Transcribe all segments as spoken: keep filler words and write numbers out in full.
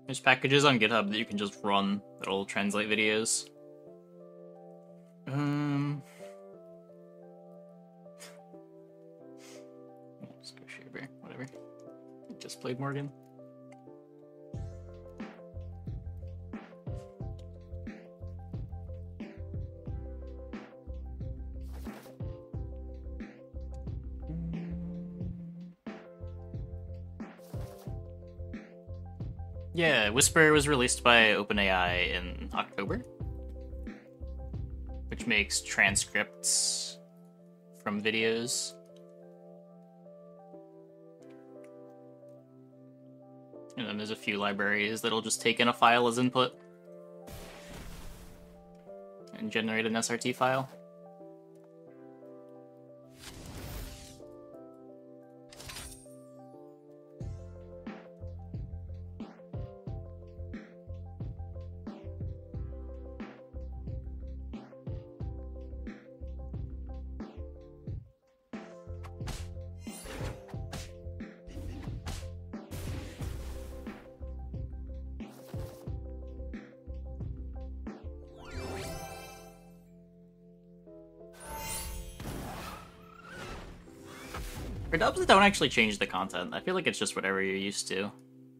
There's packages on GitHub that you can just run that'll translate videos. Um, let's go share, whatever. Just played Morgan. Yeah, Whisper was released by OpenAI in October, which makes transcripts from videos. And then there's a few libraries that'll just take in a file as input and generate an S R T file. For dubs that don't actually change the content, I feel like it's just whatever you're used to.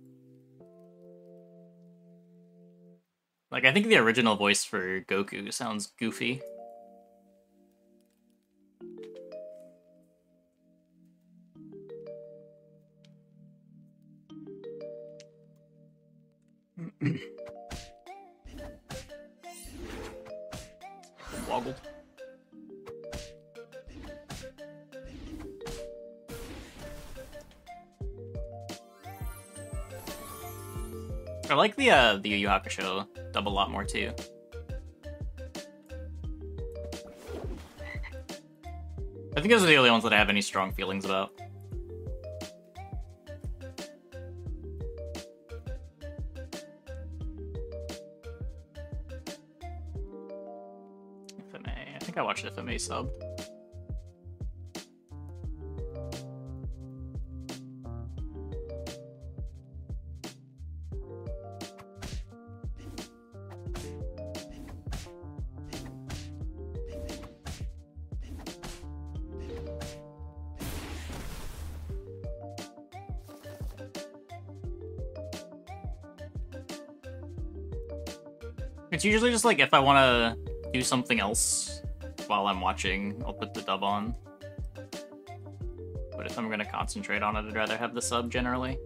Like, I think the original voice for Goku sounds goofy. Woggled. I like the uh, the Yu Yu Hakusho dub a lot more too. I think those are the only ones that I have any strong feelings about. F M A. I think I watched F M A sub. It's usually just like if I want to do something else while I'm watching, I'll put the dub on. But if I'm going to concentrate on it, I'd rather have the sub generally.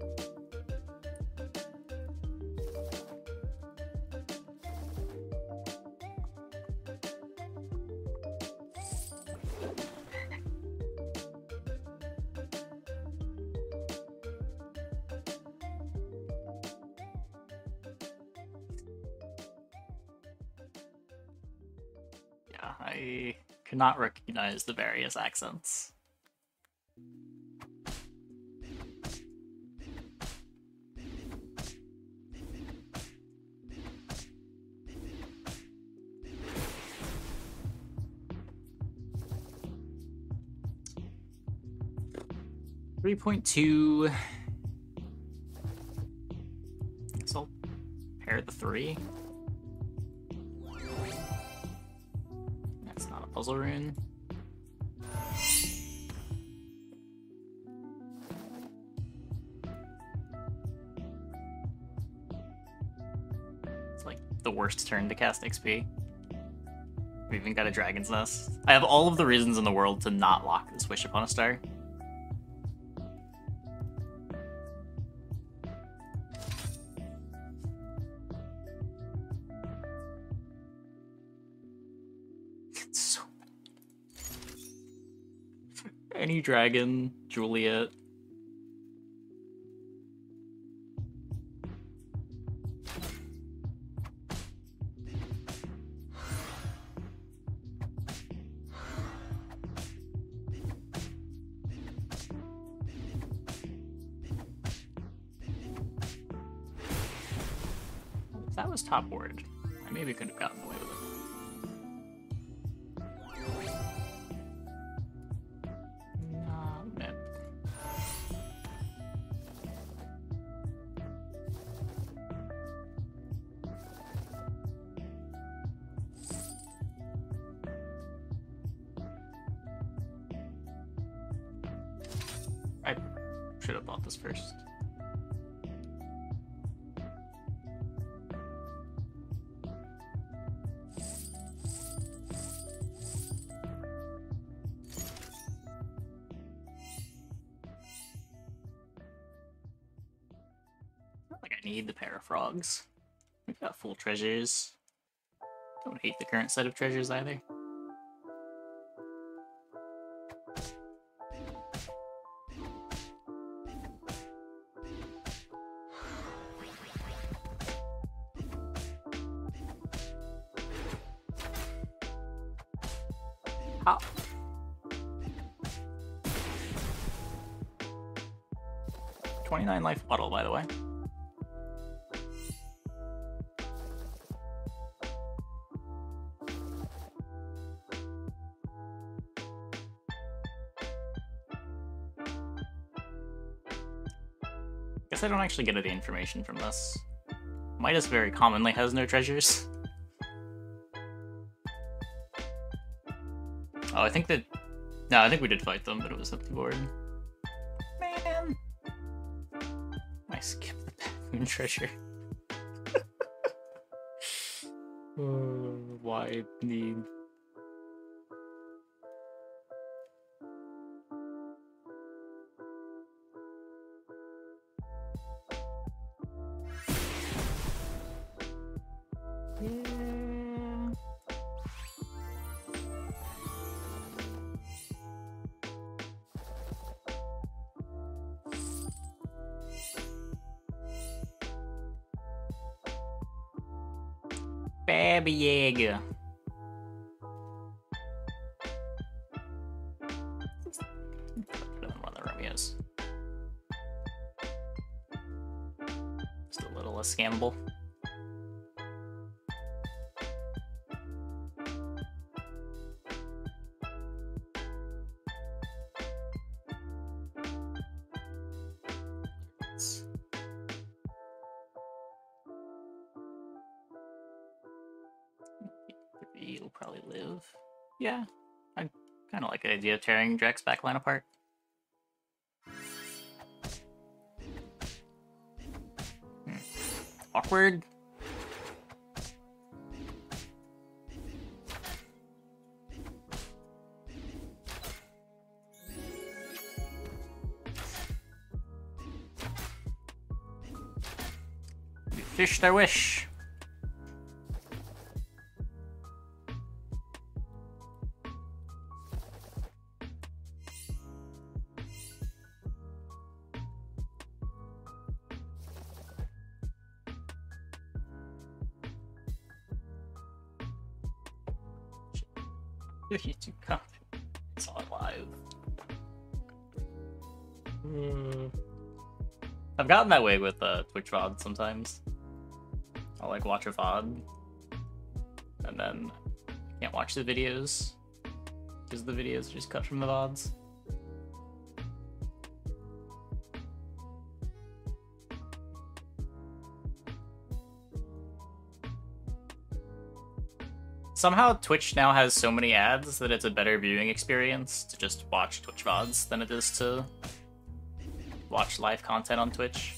I cannot recognize the various accents. three point two. I guess I'll pair the three. Puzzle rune. It's like the worst turn to cast X P. We've even got a Dragon's Nest. I have all of the reasons in the world to not lock this Wish Upon a Star. Any dragon, Juliet. If that was top word, I maybe could have gotten away with it. I should have bought this first. Not like I need the pair of frogs. We've got full treasures. Don't hate the current set of treasures either. Ah. twenty-nine life bottle, by the way. Guess I don't actually get any information from this. Midas very commonly has no treasures. Oh, I think that... No, I think we did fight them, but it was empty board. Man! I skipped the baboon treasure. uh, why need... Baby Yaga. One of the Romeos. Just a little less scammable. He'll probably live. Yeah, I kind of like the idea of tearing Drax's backline apart. Hmm. Awkward. We fished our wish. You too confident. It's all live. Mm. I've gotten that way with uh, Twitch V O D sometimes. I'll like watch a V O D, and then can't watch the videos because the videos are just cut from the V O Ds. Somehow Twitch now has so many ads that it's a better viewing experience to just watch Twitch V O Ds than it is to watch live content on Twitch.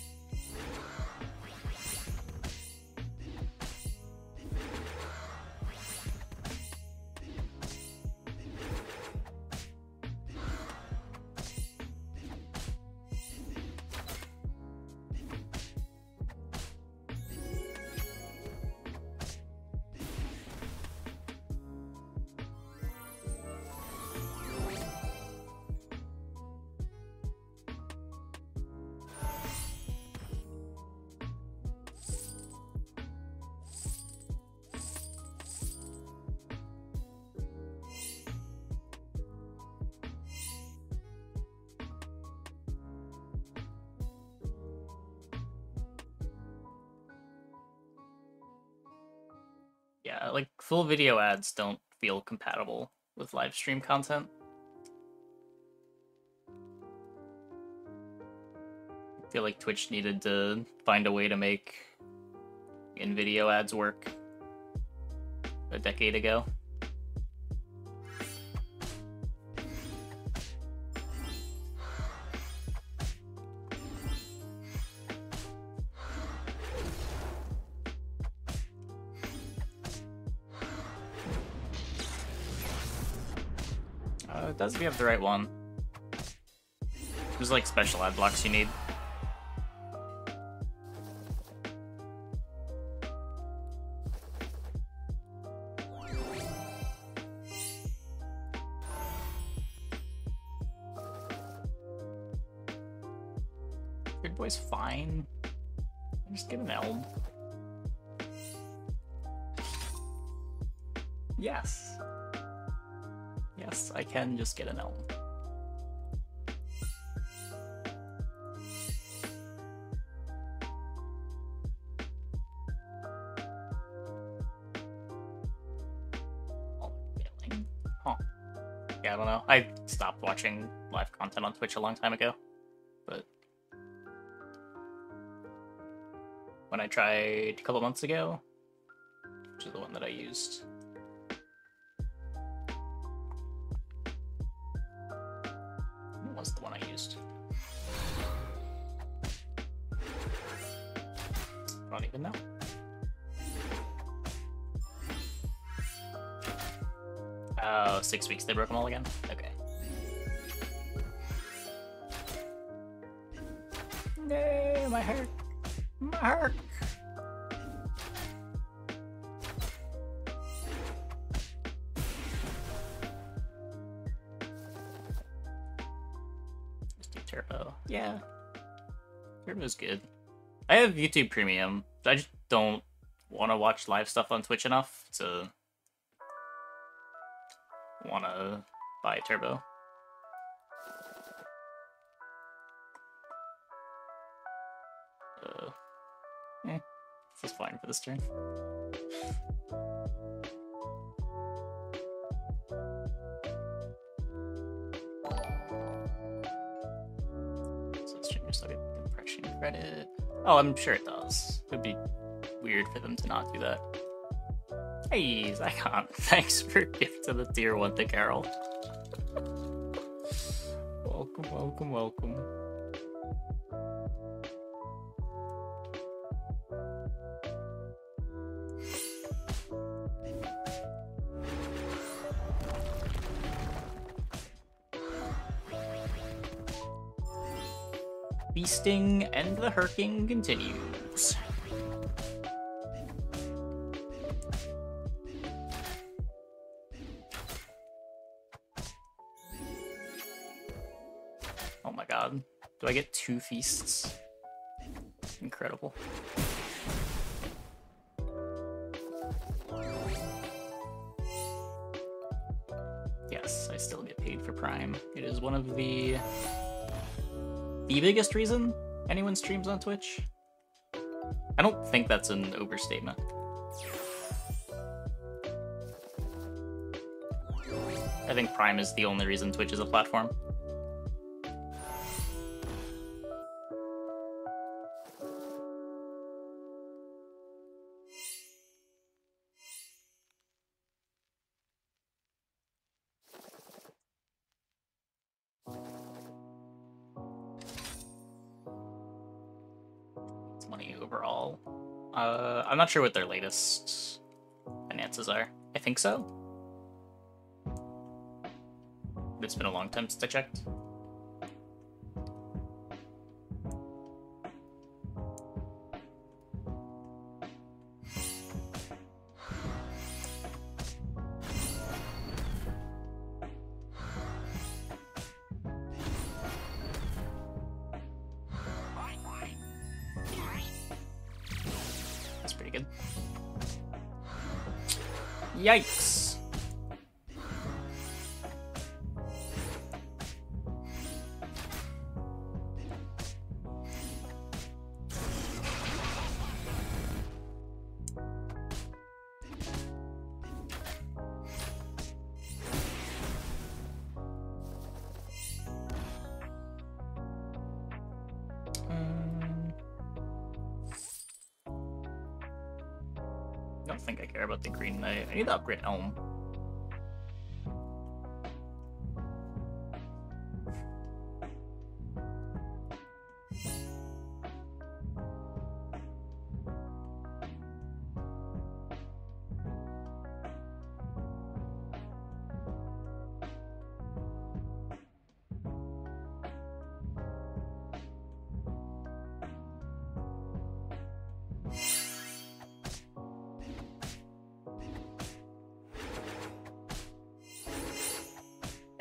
Yeah, like full video ads don't feel compatible with live stream content. I feel like Twitch needed to find a way to make in-video ads work a decade ago. Uh, it does if you have the right one. There's like special ad blocks you need. Good Boy's fine. Just get an Elm. Yes. Yes, I can just get an Elm. Oh, failing. Huh. Yeah, I don't know. I stopped watching live content on Twitch a long time ago, but when I tried a couple months ago, which is the one that I used. What was the one I used? I don't even know. Oh, six weeks they broke them all again? Okay. No, my heart. My heart. Just do Turbo. Yeah. Turbo's good. I have YouTube Premium. I just don't want to watch live stuff on Twitch enough to want to buy Turbo. Uh, eh, this is fine for this turn. So this stream just like impression credit. Oh, I'm sure it does. It would be weird for them to not do that. Hey, Zycon, thanks for gifting the tier one to Carol. Welcome, welcome, welcome. Feasting and the herking continues. Oh my god. Do I get two feasts? Incredible. Yes, I still get paid for Prime. It is one of the the biggest reason anyone streams on Twitch. I don't think that's an overstatement. I think Prime is the only reason Twitch is a platform. It's money overall. Uh, I'm not sure what their latest finances are. I think so. It's been a long time since I checked. That's pretty good. Yikes. I don't think I care about the Green Knight. I need to upgrade Elm.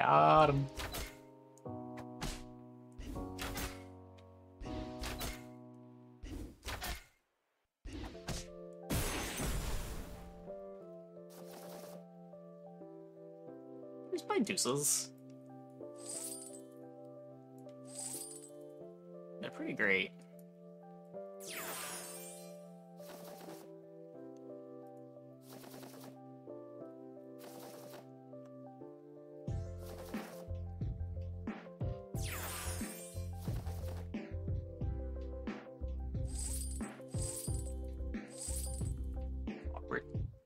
Got him. Who's playing deuces? They're pretty great. Awkward.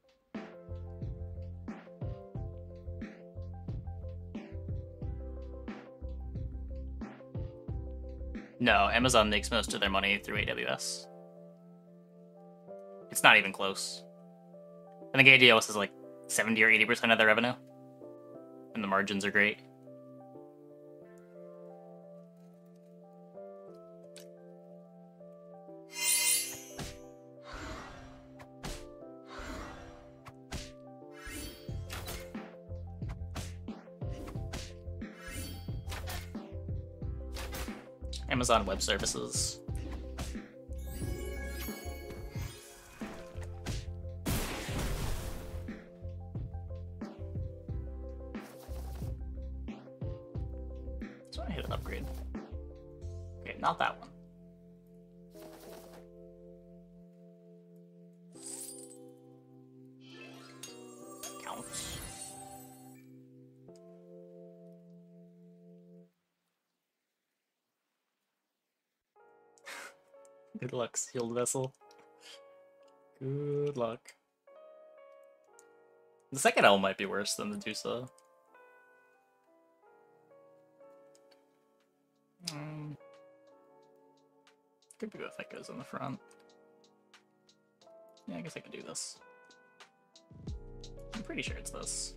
No, Amazon makes most of their money through A W S. It's not even close. I think A W S is like seventy or eighty percent of their revenue. And the margins are great. Amazon Web Services. So I hit an upgrade. Okay, not that one. Counts. Good luck, Sealed Vessel. Good luck. The second L might be worse than the Dusa. Um, could be both echoes on the front. Yeah, I guess I could do this. I'm pretty sure it's this.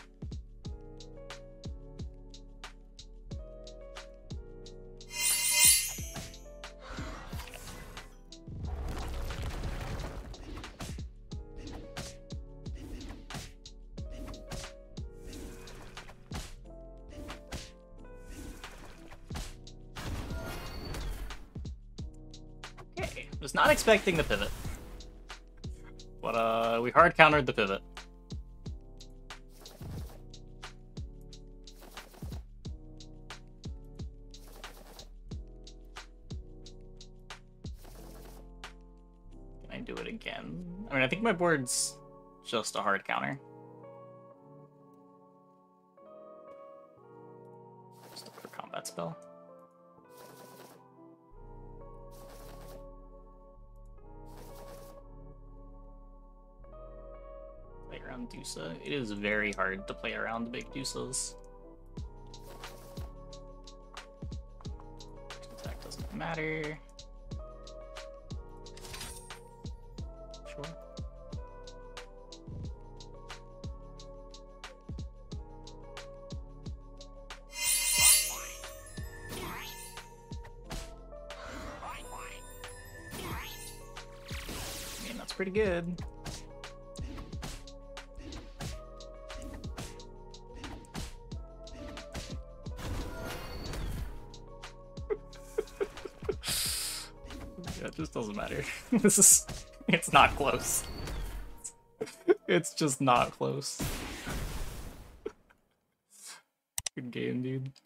Was not expecting the pivot, but uh, we hard countered the pivot. Can I do it again? I mean, I think my board's just a hard counter. Just look for combat spell. Around Dusa. It is very hard to play around big Dusas. Attack doesn't matter. Sure. I mean, that's pretty good. It just doesn't matter. This is... It's not close. It's just not close. Good game, dude.